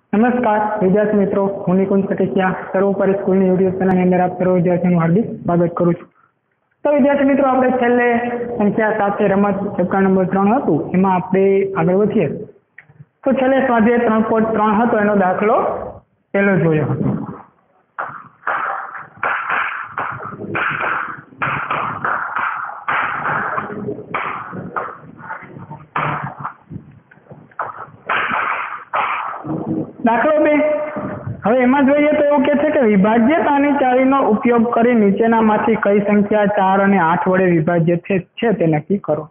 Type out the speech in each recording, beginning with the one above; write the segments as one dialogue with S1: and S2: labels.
S1: नमस्कार विद्यार्थी मित्रों, हूँ निकुंज कटेचिया सर्वोपरि स्कूल यूट्यूब चैनल अंदर आप सर्व विद्यार्थी हार्दिक स्वागत करूँ छूं। तो विद्यार्थी मित्रों, आपणे छेल्ले संख्या 7 रमत चेप्टर नंबर 3 हतुं एमां आपणे आगळ वधीए तो छेल्ले स्वाध्याय 3.3 हतो एनो दाखलो पहेलो जोयो हतो। दाखलो 2 હવે એમાં જોઈએ તો એવું કહે છે કે વિભાજ્યતાની ચાવીનો ઉપયોગ કરી નીચેનામાંથી કઈ સંખ્યા 4 અને 8 વડે વિભાજ્ય છે તે નક્કી કરો।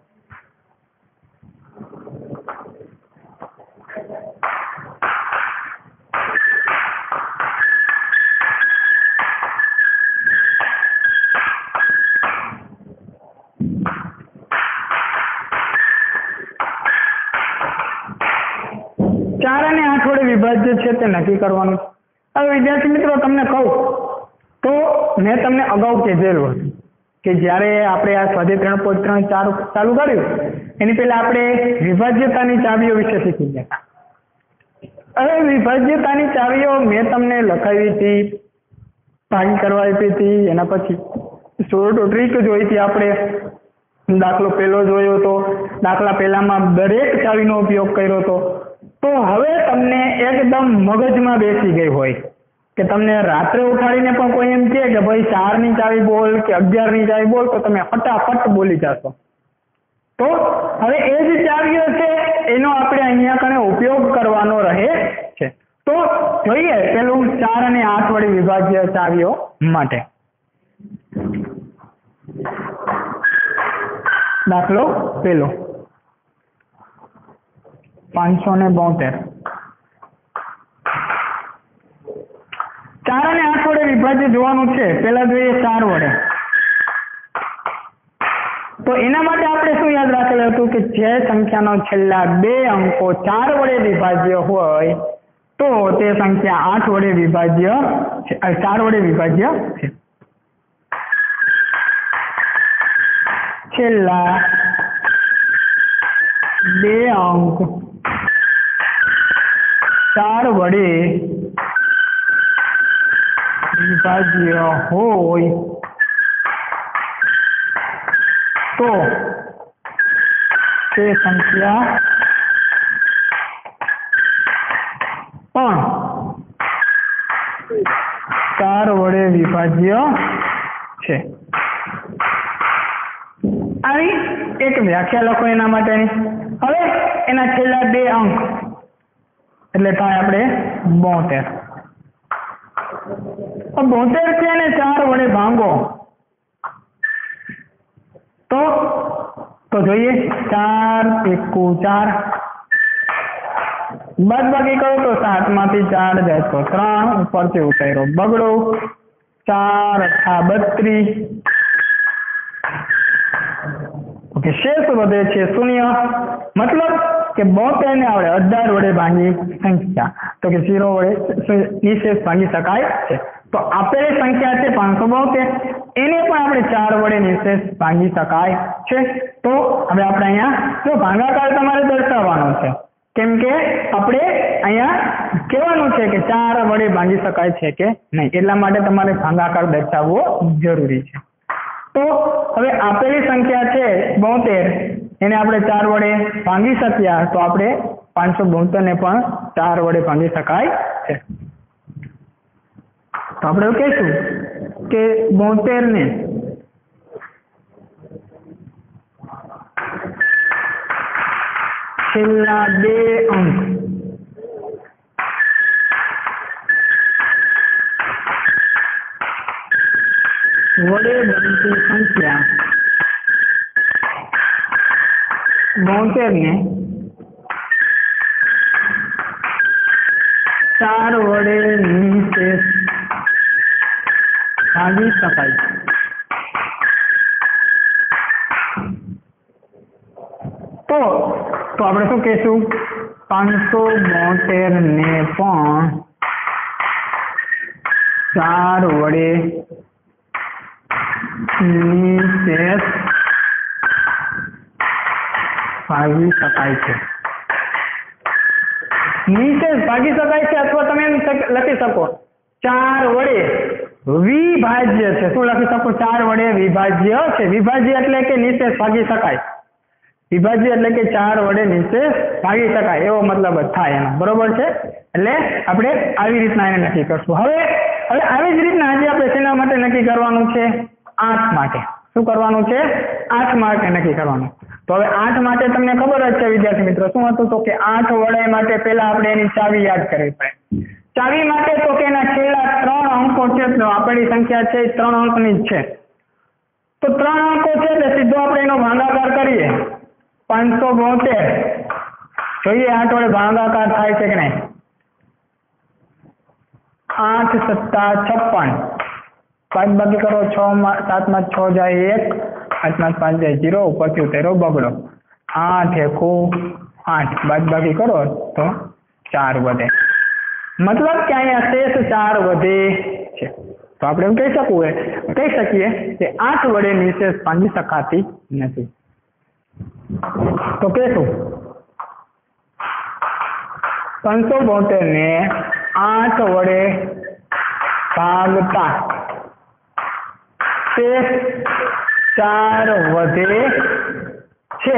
S1: चार અને 8 વડે વિભાજ્ય છે તે નક્કી કરવાનું। હવે વિદ્યાર્થી મિત્રો તમને કહું તો મેં તમને અગાઉ કહેલું હતું કે જ્યારે આપણે આ સ્વાધ્યાય 3.3 ચાલુ કર્યું એની પહેલા આપણે વિભાજ્યતાની ચાવીઓ વિશે શીખી ગયા। હવે વિભાજ્યતાની ચાવીઓ મેં તમને લખાવી હતી, ભાગ કરવા આપી હતી, એના પછી શોર્ટ ટ્રીક જોઈ હતી આપણે। દાખલો પહેલો જોયો હતો, દાખલા પહેલામાં દરેક ચાવીનો ઉપયોગ કર્યો હતો। तो हवे तमने एकदम मगज में बेसी गई होय के तमने रात्रे उठाड़ीने पण कोई एम कहे के भाई 4 नी चावी बोल के 11 नी चावी बोल तो तमे फटाफट बोली जाशो। तो हवे ए जे चावीओ छे एनो आपणे अहींया कने उपयोग करवानो रहे छे। तो जोईए पेलुं 4 અને 8 वडे विभाज्य चावीओ माटे। दाखलो पेलो 572 4 અને 8 વડે વિભાજ્ય જોવાનું છે। પહેલા જોઈએ 4 વડે, તો એના માટે આપણે શું યાદ રાખેલું હતું કે જે સંખ્યાનો છેલ્લા 2 અંકો 4 વડે વિભાજ્ય હોય તો તે સંખ્યા 8 વડે વિભાજ્ય છે, 4 વડે વિભાજ્ય છે। છેલ્લા 2 અંક 4 वडे विभाज्य होय तो ते संख्या पण 4 वडे विभाज्य छे। આવી એક વ્યાખ્યા લખો એના માટેની। હવે એના છેલ્લા 2 અંક એટલે થાય આપણે 72। 72 છે ને 4 વડે ભાંગો તો જોઈએ 4 એકુ 4 બાદબાકી કરો તો 7 માંથી 4 જાય તો 3 ઉપરથી ઉતાર્યો બગડો 4 અઠા 32 ओके शेष વધે છે 0। मतलब કે 72 ને આપણે 18 વડે ભાંગી સંખ્યા તો કે 0 વડે નિશેષ ભાંગી શકાય છે। તો આપેલી સંખ્યા છે 572 એને પણ આપણે 4 વડે નિશેષ ભાંગી શકાય છે। તો હવે આપણે અહીંયા જો ભાગાકાર તમારે દર્શાવવાનો છે કેમ કે આપણે અહીંયા કહેવાનું છે કે 4 વડે ભાંગી શકાય છે કે નહીં, એટલા માટે તમારે ભાગાકાર દર્શાવવો જરૂરી છે। तो હવે આપેલી સંખ્યા છે 72 એને આપણે 4 વડે ભાંગી શક્યા તો આપણે 572 ને પણ 4 વડે ભાંગી શકાય છે। તો આપણે એવું કહીશું કે 72 ને છેલ્લા 2 અંક वडे बनती संख्या 72 ने 4 वडे निशेष भागी शकाय। तो આપણે શું કહીશું 572 ને પણ 4 વડે નિશેષ ભાગી શકાય છે। નિશેષ ભાગી શકાય છે, અથવા તમે એમ લખી શકો 4 વડે વિભાજ્ય છે. શું લખી શકો? 4 વડે વિભાજ્ય છે. વિભાજ્ય એટલે કે નિશેષ ભાગી શકાય. વિભાજ્ય એટલે કે 4 વડે નિશેષ ભાગી શકાય એવો મતલબ જ થાય એનો. બરોબર છે? એટલે આપણે આવી રીતના એને નક્કી કરશું. હવે આવી જ રીતના આજે આપણે શેના માટે નક્કી કરવાનું છે? 8 માટે. શું કરવાનું છે? 8 માટે નક્કી કરવાનું. તો હવે 8 માટે તમને ખબર જ છે વિદ્યાર્થી મિત્રો, શું હતું? તો કે 8 વડે માટે પહેલા આપણે એની ચાવી યાદ કરવી પડે. ચાવી માટે તો કે એના છેલ્લા 3 અંકો છે. તો આપણી સંખ્યા છે 3 અંકની જ છે. તો 3 અંકો છે એટલે સીધો આપણે એનો ભાગાકાર કરીએ. 572 જોઈએ 8 વડે ભાગાકાર થાય છે કે નહીં? 8 × 7 = 56. 5 બાકી કરો, 7 માં 6 જાય 1, 8 માં 5 જાય 0, ઉપરથી ઉતેરો બગડો. 8 × 8 બાદબાકી કરો તો 4 વધે. મતલબ કે અહીંયા શેષ 4 વધે છે. તો આપણે એમ કહી શકીએ કે 8 વડે નિશેષ ભાંગી શકાતી નથી. તો કહેશું 572 ને 8 વડે ભાગતા શેષ 4 વધે છે.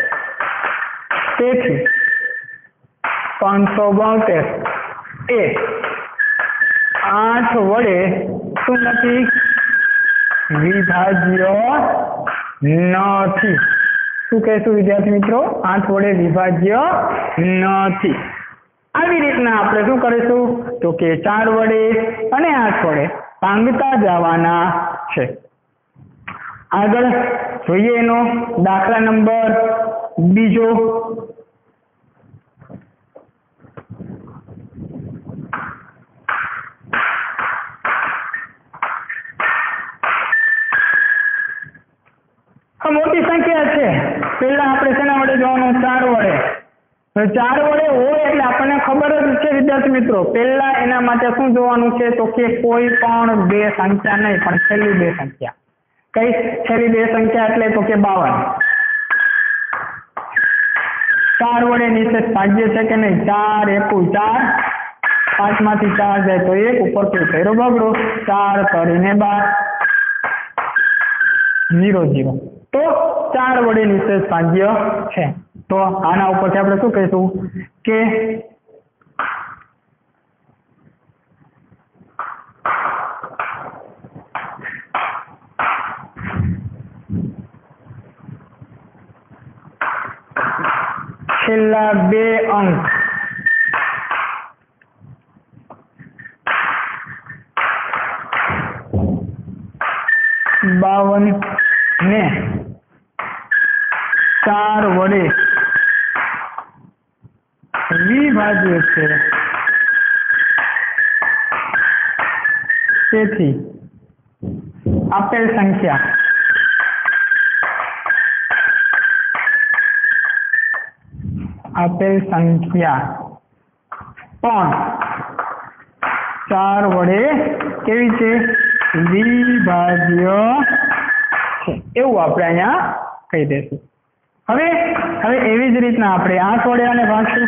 S1: તેથી 572 એ 8 વડે શું નથી? વિભાજ્ય નથી. શું કહેશું વિદ્યાર્થી મિત્રો? 8 વડે વિભાજ્ય નથી. આવી રીતના આપણે શું કરીશું? તો કે 4 વડે અને 8 વડે ભાંગતા જવાના છે. આગળ જોઈએ એનો દાખલા નંબર બીજો. મોટી સંખ્યા છે. પહેલા આપણે શેના વડે જવાનું? 4 વડે. 4 વડે હોય એટલે આપણને ખબર જ છે વિદ્યાર્થી મિત્રો, પહેલા એના માટે શું જોવાનું છે? તો કે કોઈ પણ 2 સંખ્યા નહીં, પણ છેલ્લી 2 સંખ્યા. કઈ છેલ્લી 2 સંખ્યા? એટલે તો કે 52. 4 વડે નિશેષ ભાગ્ય છે કે નહીં? 4 × 1 = 4, 5 માંથી 4 જાય તો 1, ઉપરથી ઉતેરો બગડો. 4 × 12 0 0. તો 4 વડે નિશેષ ભાગ્ય છે. તો આના ઉપરથી આપણે શું કહીશું કે છેલ્લા 2 અંક બાવન ને 4 વડે વિભાજ્ય છે. તેથી આપેલ સંખ્યા પણ 4 વડે કેવી છે? વિભાજ્ય છે. એવું આપણે અહીંયા કહી દઈશું. હવે એવી જ રીતના આપણે 8 વડે આને ભાગશું.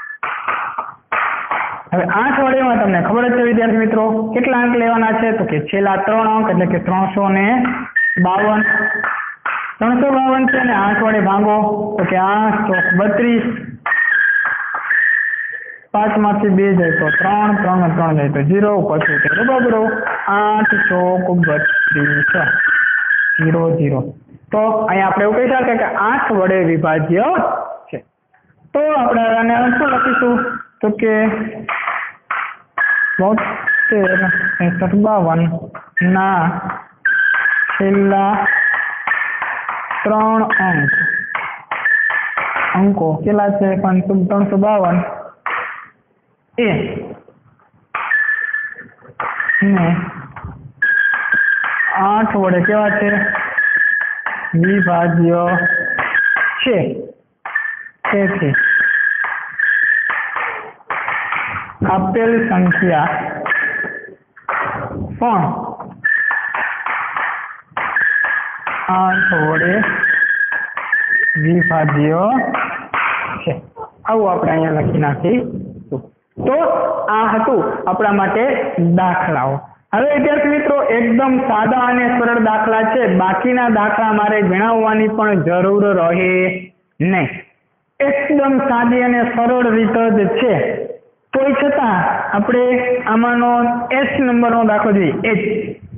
S1: હવે 8 વડેમાં તમને ખબર જ છે વિદ્યાર્થી મિત્રો કેટલા અંક લેવાના છે? તો કે છેલ્લા 3 અંક એટલે કે 352. 352 છે ને 8 વડે ભાગો તો કે 8 × 32. 5 માંથી 2 જાય તો 3, 3 માં 3 જાય તો 0, ઉપરથી ઉતેરો બગડો. 8 × 32 0 0. તો અહીંયા આપણે એવું કહી શકીએ કે 8 વડે વિભાજ્ય છે. તો આપણે આને શું લખીશું? તો કે 72 × 52 ના છેલ્લા 3 અંકો કેટલા છે? 352 એ ને 8 વડે કેવા છે? વિભાજ્ય છે. તેથી આપેલ સંખ્યા પણ 8 વડે વિભાજ્ય છે. આવું આપણે અહીંયા લખી નાખીશું. તો આ હતું આપણા માટે દાખલાઓ. હવે વિદ્યાર્થી મિત્રો એકદમ સાદા અને સરળ દાખલા છે, બાકીના દાખલા મારે ગણાવવાની પણ જરૂર રહે નહીં. એકદમ સાદી અને સરળ રીત જ છે. તોય છતાં આપણે આમાંનો એચ નંબરનો દાખલો જોઈએ. એચ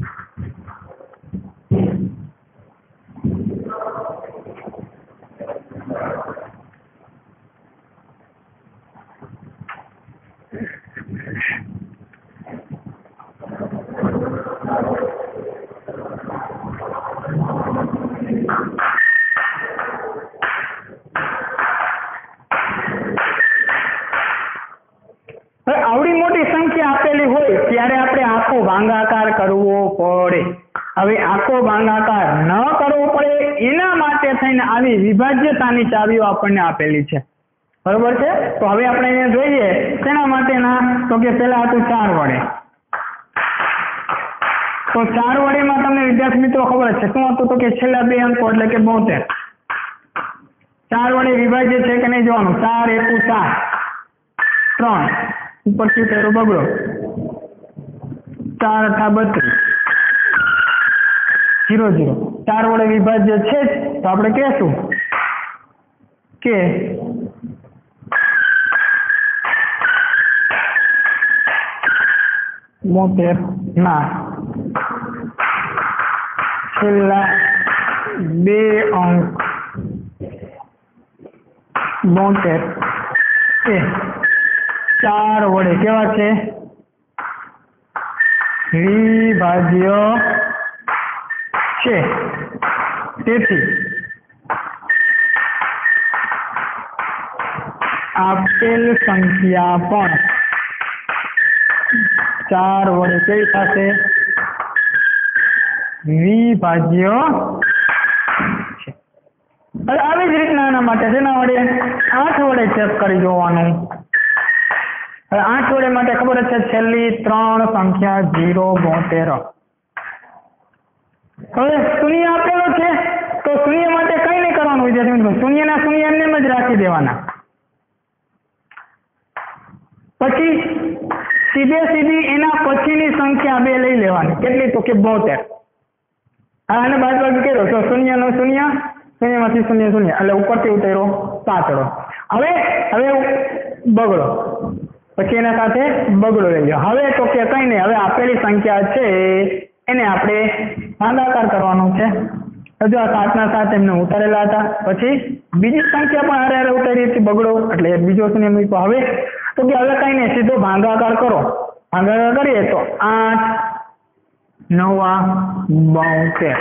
S1: આવડી મોટી સંખ્યા આપેલી હોય ત્યારે આપણે આખો ભાગાકાર કરવો પડે. હવે આખો ભાગાકાર ન કરવો પડે એના માટે થઈને આવી વિભાજ્યતાની ચાવીઓ આપણને આપેલી છે. બરોબર છે. તો હવે આપણે અહીંયા જોઈએ તેના માટેના તો કે પહેલા હતું 4 વડે. તો 4 વડેમાં તમને વિદ્યાર્થી મિત્રો ખબર છે શું હતું? તો કે છેલ્લા 2 અંકો એટલે કે 72. 4 વડે વિભાજ્ય છે કે નહીં જોવાનું. 4 એકુ 7, 3 ઉપરથી તેરો બગડો, 4 અઠા 32, 0 0. 4 વડે વિભાજ્ય છે તો આપણે કહેશું કે મોટેર ના છેલ્લા 2 અંક 72 એ 4 વડે કેવા છે? વિભાજ્ય છે. તેથી આપેલ સંખ્યા પણ 4 વડે કેવી થશે? વિભાજ્ય છે. હવે આવી જ રીતના આના માટે તેના વડે 8 વડે ચેક કરી જોવાનું. હવે 8 વડે માટે ખબર છે છેલ્લી 3 સંખ્યા 0 72. હવે શૂન્ય આપેલો છે તો શૂન્ય માટે કઈ નહીં કરવાનું વિદ્યાર્થી મિત્રો. શૂન્યના શૂન્ય એમને જ રાખી દેવાના. પછી સીધી એના પછીની સંખ્યા 2 લઈ લેવાની. કેટલી? તો કે 72. આને બાદબાકી કર્યો તો શૂન્ય નો શૂન્ય, શૂન્યમાંથી શૂન્ય શૂન્ય એટલે ઉપરથી ઉતાર્યો પાતળો. હવે બગડો, પછી એના સાથે બગડો લઈ લો. હવે તો કે કઈ નહીં, હવે આપેલી સંખ્યા છે એને આપણે ભાગાકાર કરવાનું છે. હજુ આ 7 ના 7 એમને ઉતારેલા હતા, પછી બીજી સંખ્યા પણ હારે હારે ઉતારી હતી બગડો એટલે બીજો શૂન્ય મૂક્યો. હવે તો કે હવે કઈ નહીં, સીધો ભાગાકાર કરો. ભાગાકાર કરીએ તો 8 9 72.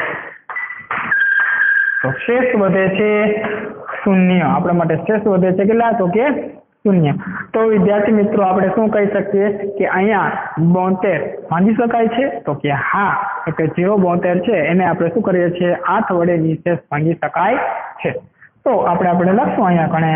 S1: તો શેષ વધે છે 0. આપણા માટે શેષ વધે છે કેટલા? તો કે 0. તો વિદ્યાર્થી મિત્રો આપણે શું કહી શકીએ કે અહીંયા 72 ભાંગી શકાય છે? તો કે હા. એટલે 0 72 છે એને આપણે શું કરીએ છીએ? 8 વડે નિશેષ ભાંગી શકાય છે. તો આપણે લખશું અહીંયા કણે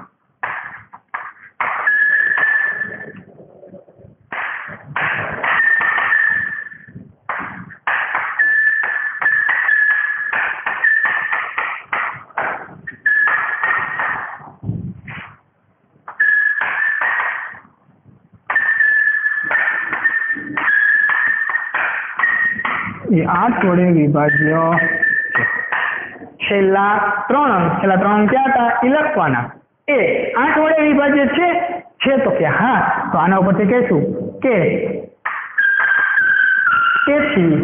S1: એ 8 વડે વિભાજ્ય છે. છેલ્લા 3 અંક ક્યાં હતા? એ લખવાના. એ 8 વડે વિભાજ્ય છે તો કે હા. તો આના ઉપરથી કહીશું કે તેથી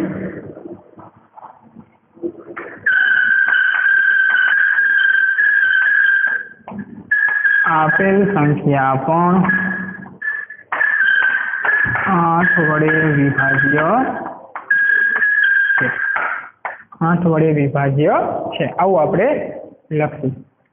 S1: આપેલ સંખ્યા પણ 8 વડે વિભાજ્ય છે. 8 વડે વિભાજ્ય છે આવું આપણે લખશું.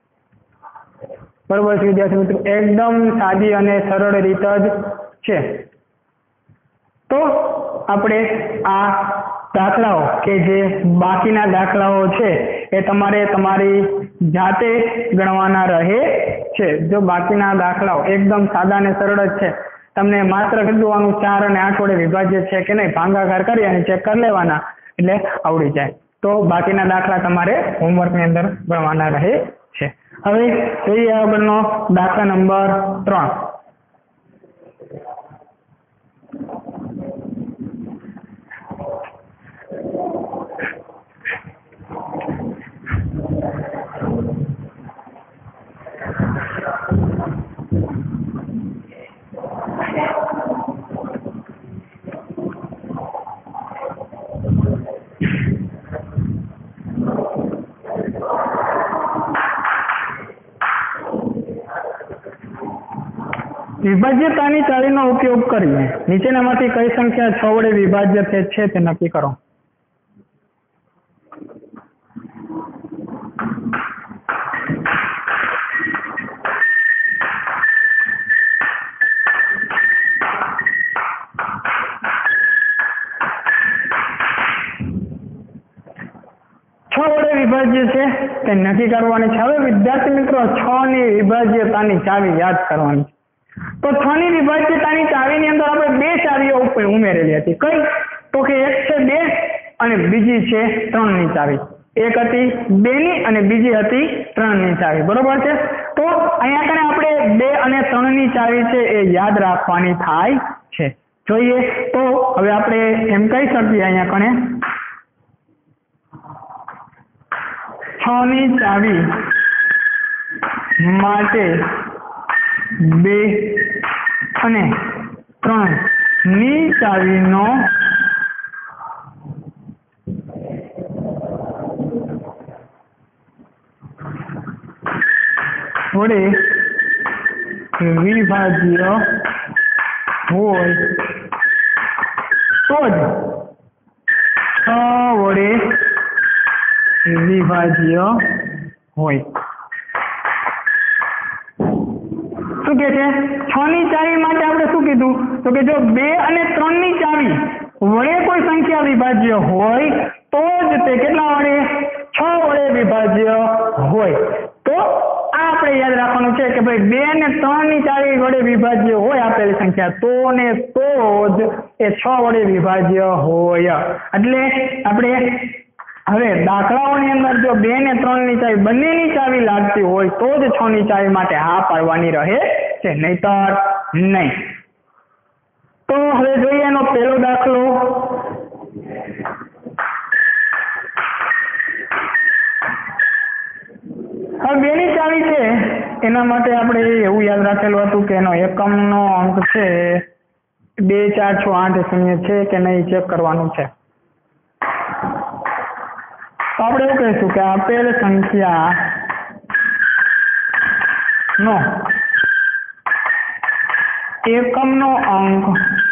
S1: બરોબર છે વિદ્યાર્થી મિત્રો? એકદમ સાદી અને સરળ રીત જ છે. તો આપણે આ દાખલાઓ કે જે બાકીના દાખલાઓ છે એ તમારે તમારી જાતે ગણવાના રહે છે. જો બાકીના દાખલાઓ એકદમ સાદા અને સરળ જ છે, તમને માત્ર કીધું 4 અને 8 વડે વિભાજ્ય છે કે નહીં ભાગાકાર કરી અને ચેક કરી લેવાના એટલે આવડી જાય. તો બાકીના દાખલા તમારે હોમવર્કની અંદર ગણવાના રહે છે. હવે જોઈએ આગળનો દાખલા નંબર 3. વિભાજ્યતાની ચાવીનો ઉપયોગ કરીને નીચેનામાંથી કઈ સંખ્યા 6 વડે વિભાજ્ય છે તે નક્કી કરો. વિભાજ્ય છે તે નક્કી કરવાની છે. હવે વિદ્યાર્થી મિત્રો 6 ની વિભાજ્યતાની ચાવી યાદ કરવાની છે. તો 6 ની વિભાજ્યતાની ચાવીની અંદર આપણે બે ચાવીઓ ઉમેરેલી હતી. કઈ? તો કે એક છે 2 અને બીજી છે 3 ની ચાવી. એક હતી 2 ની અને બીજી હતી 3 ની ચાવી. બરોબર છે. તો અહીંયા કને આપણે 2 અને 3 ની ચાવી છે એ યાદ રાખવાની થાય છે. જોઈએ તો હવે આપણે એમ કહી શકીએ અહીંયા કને 6 ની ચાવી માટે 2 અને 3 ની ચાવીનો વડે વિભાજ્ય હોય તો જ 6 વડે વિભાજ્ય હોય. શું કે છે? 6 ની ચાવી માટે આપણે શું કીધું? તો કે જો 2 અને 3 ની ચાવી વડે કોઈ સંખ્યા વિભાજ્ય હોય તો જ તે કેટલા વડે? 6 વડે વિભાજ્ય હોય. તો આ આપણે યાદ રાખવાનું છે કે ભાઈ 2 અને 3 ની ચાવી વડે વિભાજ્ય હોય આપેલી સંખ્યા તો ને તો જ એ 6 વડે વિભાજ્ય હોય. એટલે આપણે હવે દાખલાઓની અંદર જો 2 ને 3 ની ચાવી બંનેની ચાવી લાગતી હોય તો જ 6 ની ચાવી માટે હા પાડવાની રહે છે, નહીતર નહીં. તો હવે જોઈએ એનો પહેલો દાખલો. હવે 2 ની ચાવી છે એના માટે આપણે એવું યાદ રાખેલું હતું કે એનો એકમનો અંક છે 2 4 6 8 0 છે કે નહીં ચેક કરવાનું છે. આપણે એવું કહીશું કે આપેલ સંખ્યા નો એકમનો અંક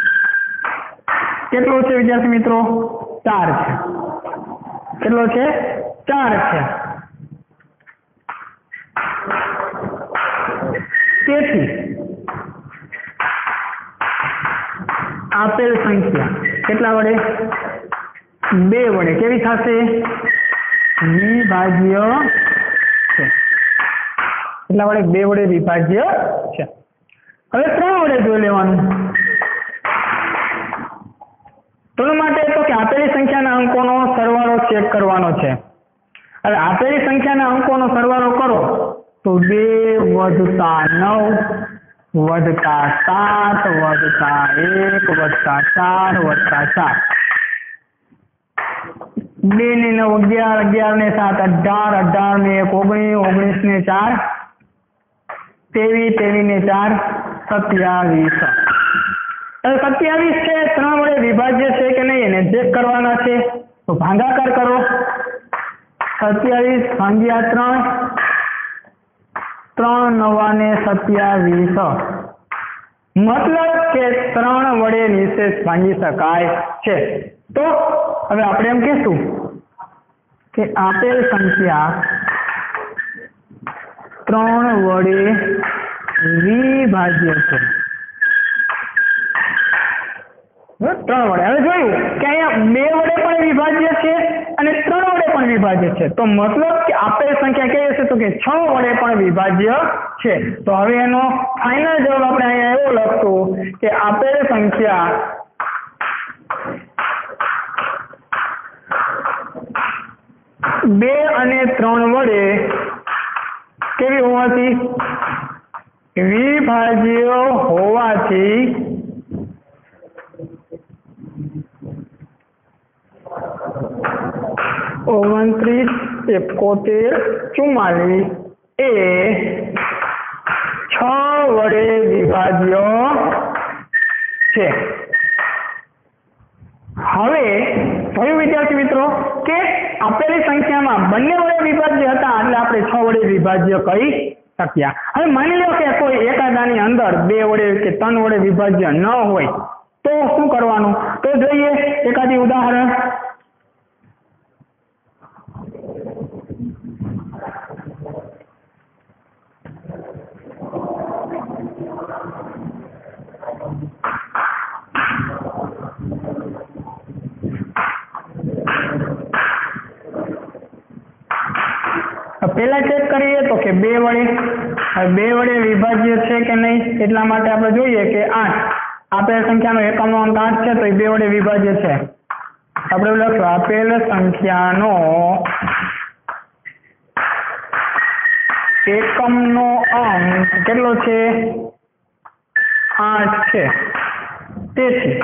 S1: કેટલો છે વિદ્યાર્થી મિત્રો? 4 છે. કેટલો છે? 4 છે. તેથી આપેલ સંખ્યા કેટલા વડે? 2 વડે કેવી થશે? વિભાજ્ય છે. એટલા વડે 2 વડે વિભાજ્ય છે. હવે 3 વડે જોઈ લેવાનું. તો માટે તો કે આપેલી સંખ્યાના અંકોનો સરવાળો ચેક કરવાનો છે. હવે આપેલી સંખ્યાના અંકોનો સરવાળો કરો તો 2 વત્તા 9 વત્તા 7 વત્તા 1 વત્તા 4 વત્તા 4 2 ને 9 11 11 ને 7 18 18 ને 1 19 19 ને 4 23 23 ને 4 27. હવે 27 છે 3 વડે વિભાજ્ય છે કે નહીં એને ચેક કરવાના છે. તો ભાગાકાર કરો. 27 ભાગ્યા 3 9 ને 27. મતલબ કે 3 વડે નિશેષ ભાંગી શકાય છે. તો હવે આપણે એમ કહીશું કે આપેલ સંખ્યા 3 વડે વિભાજ્ય છે. 3 વડે. હવે જોયું કે અહીંયા 2 વડે પણ વિભાજ્ય છે અને 3 વડે પણ વિભાજ્ય છે. તો મતલબ કે આપેલ સંખ્યા કઈ હશે? તો કે 6 વડે પણ વિભાજ્ય છે. તો હવે એનો ફાઇનલ જવાબ આપણે અહીંયા એવો લખશું કે આપેલ સંખ્યા 2 અને 3 વડે કેવી હોવાથી? વિભાજ્ય હોવાથી 29 71 44 એ 6 વડે વિભાજ્ય છે. હવે જોયું વિદ્યાર્થી મિત્રો કે આપેલી સંખ્યામાં બંને વડે વિભાજ્ય હતા એટલે આપણે 6 વડે વિભાજ્ય કહી શક્યા. હવે માની લો કે કોઈ એકાદાની અંદર 2 વડે કે 3 વડે વિભાજ્ય ન હોય તો શું કરવાનું? તો જોઈએ એકાદી ઉદાહરણ. પેલા ચેક કરીએ તો કે 2 વડે વિભાજ્ય છે કે નહીં, એટલા માટે આપણે જોઈએ કે 8 આપેલ સંખ્યાનો એકમનો અંક 8 છે તો એ 2 વડે વિભાજ્ય છે. આપણે લખશું આપેલ સંખ્યાનો એકમનો અંક કેટલો છે? 8 છે. તેથી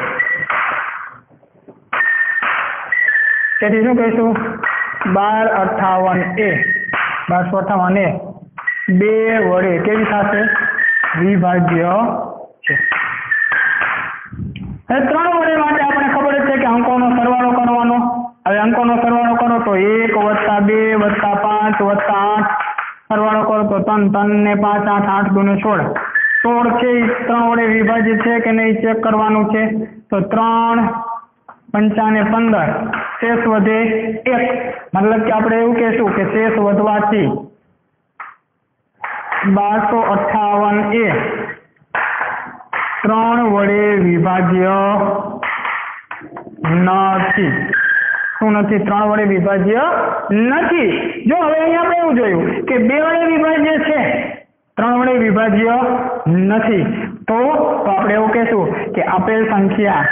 S1: શું કહીશું? 1258 એ 2 વડે કેવી થશે? વિભાજ્ય છે. હવે 3 વડે માટે આપણે ખબર છે કે અંકોનો સરવાળો કરવાનો. હવે અંકોનો સરવાળો કરો તો 1 + 2 + 5 + 8 સરવાળો કરો તો 3 3 ને 5 8 8 2 ને 16 16 છે એ 3 વડે વિભાજિત છે કે નહીં ચેક કરવાનું છે. તો 3 5 ને 15 શેષ વધે 1, મતલબ કે આપણે એવું કહેશું કે શેષ વધવાથી 1258 એ 3 વડે વિભાજ્ય નથી. શું નથી? 3 વડે વિભાજ્ય નથી. જો હવે અહીંયા આપણે એવું જોયું કે 2 વડે વિભાજ્ય છે, 3 વડે વિભાજ્ય નથી. તો આપણે એવું કહેશું કે આપેલ સંખ્યા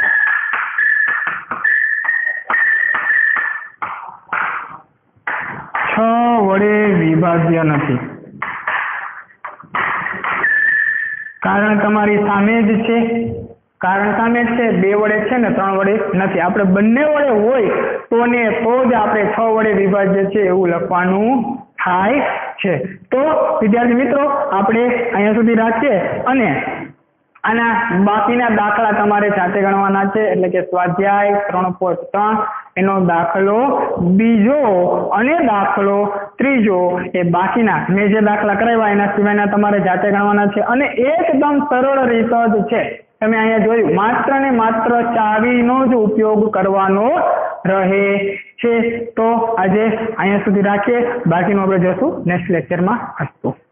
S1: વડે વિભાજ્ય નથી. કારણ તમારી સામે જ છે. કારણ સામે જ છે. 2 વડે છે ને 3 વડે નથી. આપણે બંને વડે હોય તો જ આપણે 6 વડે વિભાજ્ય છે એવું લખવાનું થાય છે. તો વિદ્યાર્થી મિત્રો આપણે અહીંયા સુધી રાખીએ અને આના બાકીના દાખલા તમારે જાતે ગણવાના છે. એટલે કે સ્વાધ્યાય 3.3 એનો દાખલો બીજો અને દાખલો ત્રીજો એ બાકીના મેં જે દાખલા કરાવ્યા એના સિવાયના તમારે જાતે ગણવાના છે. અને એકદમ સરળ રીત જ છે. તમે અહીંયા જોયું માત્ર ને માત્ર ચાવીનો જ ઉપયોગ કરવાનો રહે છે. તો આજે અહીંયા સુધી રાખીએ. બાકીનું આપણે જોશું નેક્સ્ટ લેક્ચરમાં. અસ્તુ.